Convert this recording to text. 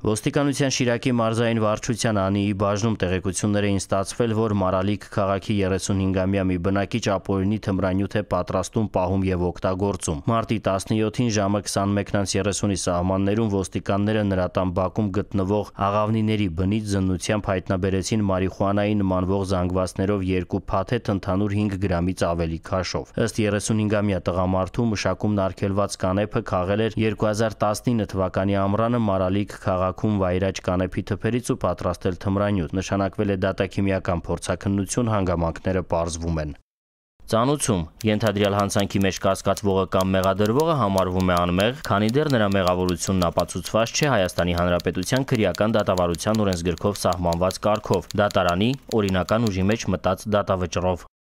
Ոստիկանության Շիրակի մարզային վարչության ԱՆԻ-ի բաժնում տեղեկություններ էին ստացվել, որ Մարալիկ քաղաքի 35-ամյա մի բնակիչ ապօրինի թմրանյութ է պատրաստում, պահում եւ օգտագործում։ Մարտի 17-ին ժամը 21:30-ի սահմաններում ոստիկանները նրա տան բակում գտնվող աղավնիների բնից զննությամբ հայտնաբերեցին մարիխուանայի նմանվող զանգվածներով 2 փաթեթ ընդհանուր 5 գրամից ավելի քաշով։ Ըստ 35-ամյա տղամարդու մշակումն արգելված կանեփը քաղել էր 2019 թվականի ամռանը Մարալիկ քաղաքում վայրաճ կանեփի թփերից ու պատրաստել թմրանյութ։ Նշանակվել է դատաքիմիական փորձաքննություն, հանգամանքները պարզվում են։ Ծանուցում ենթադրյալ հանցանքի մեջ կասկածվողը կամ մեղադրվողը համարվում է անմեղ, քանի դեռ նրա մեղավորությունն ապացուցված չէ Հայաստանի Հանրապետության քրեական դատավարության օրենսգրքով սահմանված կարգով՝ դատարանի օրինական ուժի մեջ մտած դատավճռով։